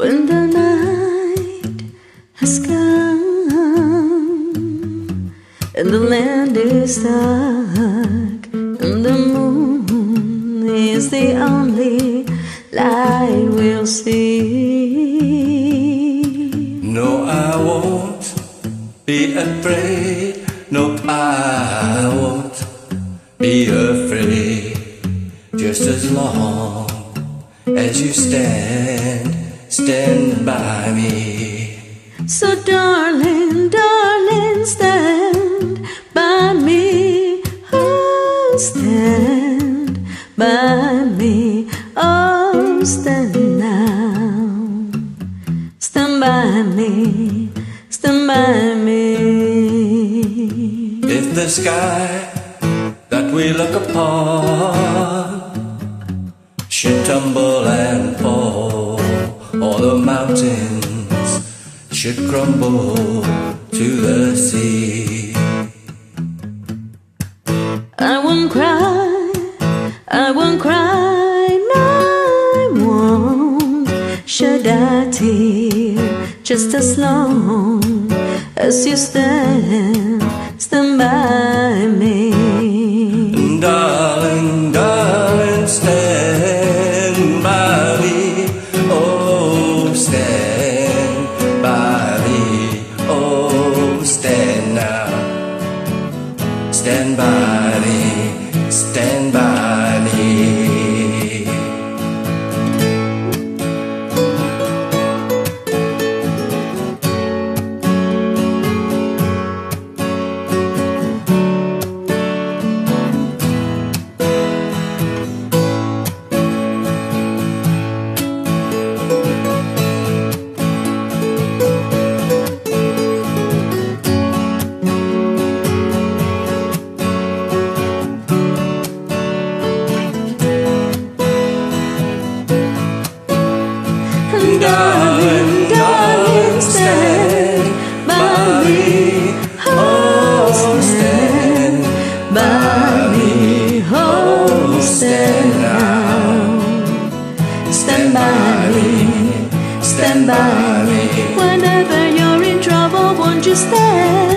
when the night has come and the land is dark and the moon is the only light we'll see. No, I won't be afraid. No, I won't be afraid. Just as long as you stand by me. So darling, darling, stand by me. Oh, stand by me. Oh, stand now. Stand by me. Stand by me. If the sky that we look upon should tumble and fall, or the mountains should crumble to the sea, I won't cry, I won't cry, no, I won't shed a tear, just as long as you stand by me. Darling, darling, stand by me. Oh, stand by me. Oh, stand now. Stand by me. Stand by me. Darling, darling, stand by me. Oh, stand by me. Oh, stand now. Stand by me. Stand by me. Whenever you're in trouble, won't you stand?